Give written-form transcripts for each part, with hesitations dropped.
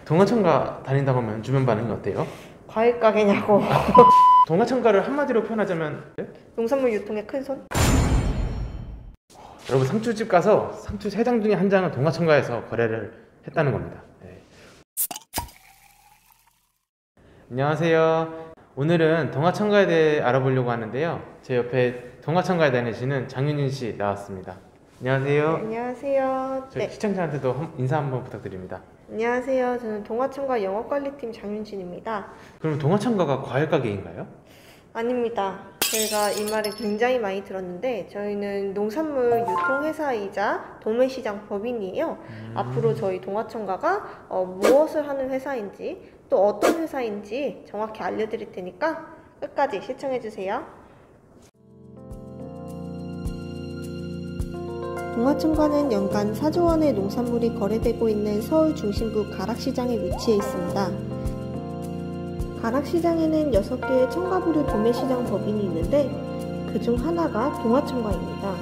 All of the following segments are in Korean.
동화청가 다닌다고 하면 주변 반응이 어때요? 과일 가게냐고. 동화청가를 한마디로 표현하자면 농산물 유통의 큰손? 여러분 상추집 가서 상추 3장 중에 한 장은 동화청가에서 거래를 했다는 겁니다. 네. 안녕하세요. 오늘은 동화청가에 대해 알아보려고 하는데요. 제 옆에 동화청가에 다니시는 장윤진 씨 나왔습니다. 안녕하세요. 네, 안녕하세요. 저희 시청자한테도 인사 한번 부탁드립니다. 안녕하세요. 저는 동화청가 영업관리팀 장윤진입니다. 그럼 동화청가가 과일 가게인가요? 아닙니다. 제가 이 말을 굉장히 많이 들었는데 저희는 농산물 유통회사이자 도매시장 법인이에요. 앞으로 저희 동화청가가 무엇을 하는 회사인지 또 어떤 회사인지 정확히 알려드릴 테니까 끝까지 시청해주세요. 동화청가는 연간 4조 원의 농산물이 거래되고 있는 서울 중심부 가락시장에 위치해 있습니다. 가락시장에는 6개의 청가부류 도매시장 법인이 있는데 그중 하나가 동화청가입니다.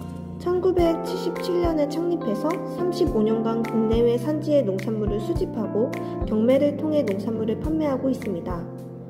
1977년에 창립해서 35년간 국내외 산지의 농산물을 수집하고 경매를 통해 농산물을 판매하고 있습니다.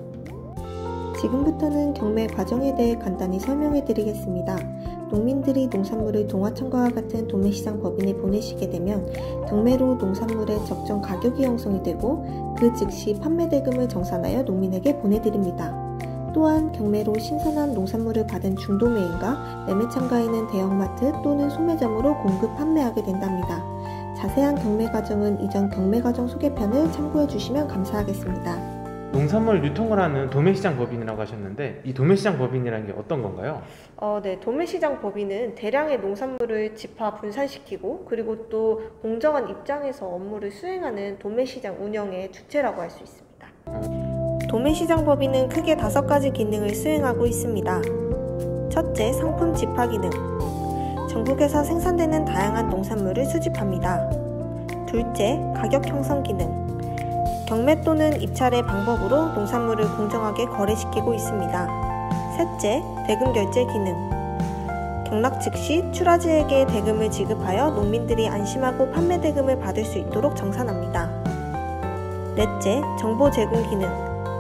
지금부터는 경매 과정에 대해 간단히 설명해 드리겠습니다. 농민들이 농산물을 동화청가와 같은 도매시장 법인에 보내시게 되면 경매로 농산물의 적정 가격이 형성이 되고 그 즉시 판매 대금을 정산하여 농민에게 보내드립니다. 또한 경매로 신선한 농산물을 받은 중도매인과 매매창가에는 대형마트 또는 소매점으로 공급 판매하게 된답니다. 자세한 경매 과정은 이전 경매 과정 소개편을 참고해 주시면 감사하겠습니다. 농산물 유통을 하는 도매시장 법인이라고 하셨는데 이 도매시장 법인이라는 게 어떤 건가요? 네, 도매시장 법인은 대량의 농산물을 집화 분산시키고 그리고 또 공정한 입장에서 업무를 수행하는 도매시장 운영의 주체라고 할 수 있습니다. 도매시장 법인은 크게 5가지 기능을 수행하고 있습니다. 첫째, 상품 집화 기능. 전국에서 생산되는 다양한 농산물을 수집합니다. 둘째, 가격 형성 기능. 경매 또는 입찰의 방법으로 농산물을 공정하게 거래시키고 있습니다. 셋째, 대금 결제 기능. 경락 즉시 출하지에게 대금을 지급하여 농민들이 안심하고 판매 대금을 받을 수 있도록 정산합니다. 넷째, 정보 제공 기능.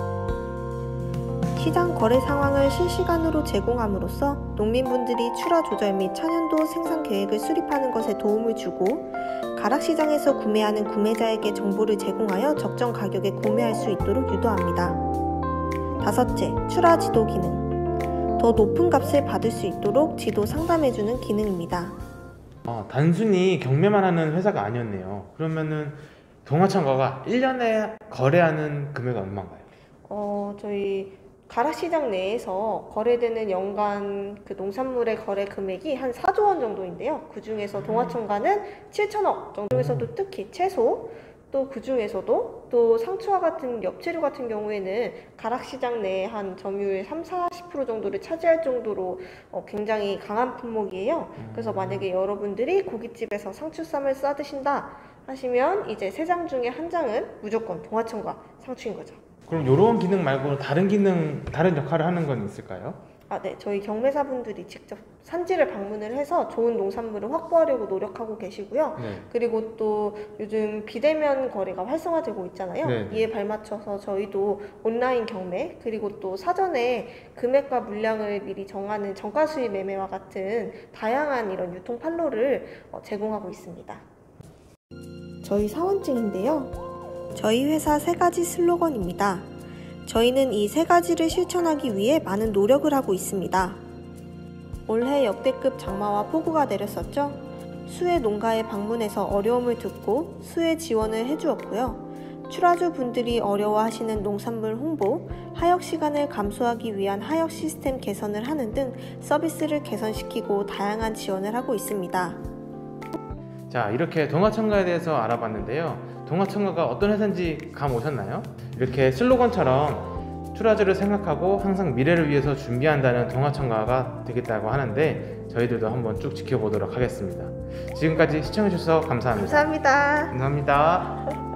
시장 거래 상황을 실시간으로 제공함으로써 농민분들이 출하 조절 및 차년도 생산 계획을 수립하는 것에 도움을 주고 가락시장에서 구매하는 구매자에게 정보를 제공하여 적정 가격에 구매할 수 있도록 유도합니다. 다섯째, 출하 지도 기능. 더 높은 값을 받을 수 있도록 지도 상담해주는 기능입니다. 단순히 경매만 하는 회사가 아니었네요. 그러면은 동화청가가 1년에 거래하는 금액은 얼마인가요? 저희 가락시장 내에서 거래되는 연간 그 농산물의 거래 금액이 한 4조 원 정도인데요. 그 중에서 동화청가는 7천억 정도에서도 특히 채소, 또 그 중에서도 또 상추와 같은 엽채류 같은 경우에는 가락시장 내에 한 점유율 30-40% 정도를 차지할 정도로 굉장히 강한 품목이에요. 그래서 만약에 여러분들이 고깃집에서 상추쌈을 싸 드신다 하시면 이제 3장 중에 1장은 무조건 동화청가 상추인 거죠. 그럼 이런 기능 말고 다른 역할을 하는 건 있을까요? 네. 저희 경매사분들이 직접 산지를 방문을 해서 좋은 농산물을 확보하려고 노력하고 계시고요. 네. 그리고 또 요즘 비대면 거래가 활성화되고 있잖아요. 네. 이에 발맞춰서 저희도 온라인 경매 그리고 또 사전에 금액과 물량을 미리 정하는 정가 수입 매매와 같은 다양한 이런 유통 판로를 제공하고 있습니다. 저희 사원증인데요. 저희 회사 3가지 슬로건입니다. 저희는 이 3가지를 실천하기 위해 많은 노력을 하고 있습니다. 올해 역대급 장마와 폭우가 내렸었죠. 수해 농가에 방문해서 어려움을 듣고 수해 지원을 해주었고요. 출하주 분들이 어려워하시는 농산물 홍보, 하역 시간을 감소하기 위한 하역 시스템 개선을 하는 등 서비스를 개선시키고 다양한 지원을 하고 있습니다. 자, 이렇게 동화청가에 대해서 알아봤는데요. 동화청가가 어떤 회사인지 감 오셨나요? 이렇게 슬로건처럼 출하주를 생각하고 항상 미래를 위해서 준비한다는 동화청가가 되겠다고 하는데 저희들도 한번 쭉 지켜보도록 하겠습니다. 지금까지 시청해주셔서 감사합니다. 감사합니다. 감사합니다.